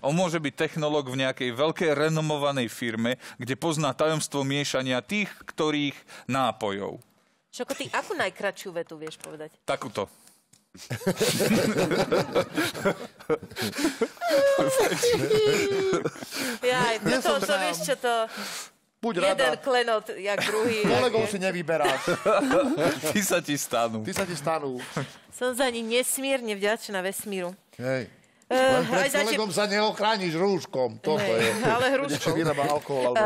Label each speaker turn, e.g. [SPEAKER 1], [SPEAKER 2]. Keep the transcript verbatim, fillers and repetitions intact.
[SPEAKER 1] On môže byť technológ v nejakej veľkej renomovanej firme, kde pozná tajomstvo miešania tých, ktorých nápojov.
[SPEAKER 2] Šoko, ty akú najkratšiu vetu vieš povedať?
[SPEAKER 1] Takúto.
[SPEAKER 2] Jaj,
[SPEAKER 3] Nie
[SPEAKER 2] to,
[SPEAKER 3] som
[SPEAKER 2] to, to
[SPEAKER 3] sám.
[SPEAKER 2] vieš čo to...
[SPEAKER 3] Buď
[SPEAKER 2] Jeden
[SPEAKER 3] rada.
[SPEAKER 2] klenot, jak druhý.
[SPEAKER 3] Kolegov
[SPEAKER 2] jak...
[SPEAKER 3] si nevyberáš.
[SPEAKER 1] Ty sa ti stanú.
[SPEAKER 3] Ty sa ti stanú.
[SPEAKER 2] Som za ní nesmierne vďačná vesmíru.
[SPEAKER 3] Hej.
[SPEAKER 2] Uh,
[SPEAKER 3] Len pred kolegom sa neochrániš rúškom. Toto je.
[SPEAKER 2] Ale hruškou.
[SPEAKER 3] Čo vyrába alkohol. Alebo